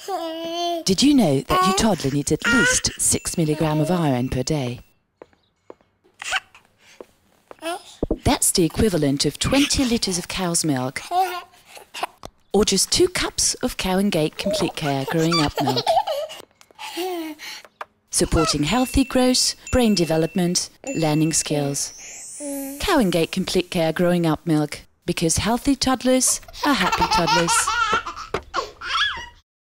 Did you know that your toddler needs at least 6 milligrams of iron per day? That's the equivalent of 20 litres of cow's milk, or just 2 cups of Cow and Gate Complete Care Growing Up milk. Supporting healthy growth, brain development, learning skills. Cow and Gate Complete Care Growing Up milk, because healthy toddlers are happy toddlers.